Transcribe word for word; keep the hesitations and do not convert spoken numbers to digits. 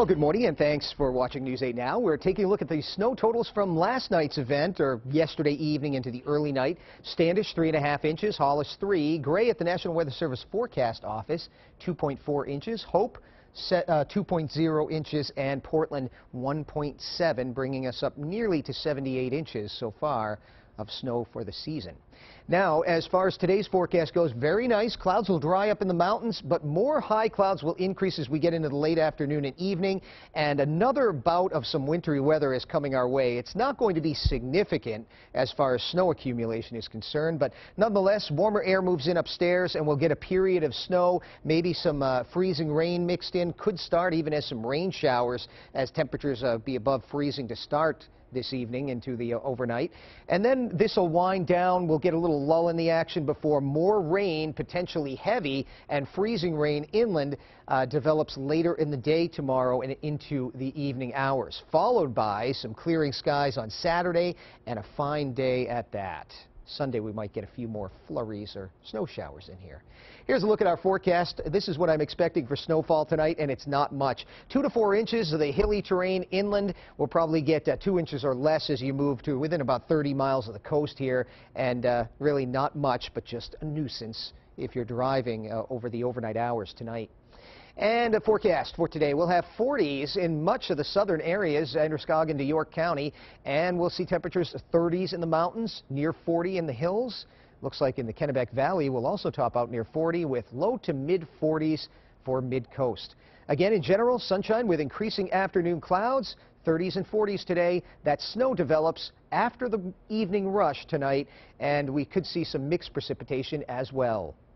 Well, good morning and thanks for watching News eight Now. We're taking a look at the snow totals from last night's event, or yesterday evening into the early night. Standish, three and a half inches. Hollis, three. Gray at the National Weather Service Forecast Office, two point four inches. Hope, set, uh, two point zero inches. And Portland, one point seven, bringing us up nearly to seventy-eight inches so far of snow for the season. Now, as far as today's forecast goes, very nice. Clouds will dry up in the mountains, but more high clouds will increase as we get into the late afternoon and evening, and another bout of some wintry weather is coming our way. It's not going to be significant as far as snow accumulation is concerned, but nonetheless, warmer air moves in upstairs and we'll get a period of snow, maybe some uh, freezing rain mixed in. Could start even as some rain showers as temperatures uh, be above freezing to start this evening into the uh, overnight. And then this will wind down. We'll get a little lull in the action before more rain, potentially heavy and freezing rain inland, uh, develops later in the day tomorrow and into the evening hours, followed by some clearing skies on Saturday and a fine day at that. Sunday we might get a few more flurries or snow showers in here. Here's a look at our forecast. This is what I'm expecting for snowfall tonight, and it's not much. Two to four inches of the hilly terrain inland. We'll probably get uh, two inches or less as you move to within about thirty miles of the coast here, and uh, really not much, but just a nuisance if you're driving uh, over the overnight hours tonight. And a forecast for today. We'll have forties in much of the southern areas, Androscoggin to York County, and we'll see temperatures thirties in the mountains, near forty in the hills. Looks like in the Kennebec Valley we'll also top out near forty with low to mid forties for mid-coast. Again, in general, sunshine with increasing afternoon clouds, thirties and forties today. That snow develops after the evening rush tonight, and we could see some mixed precipitation as well.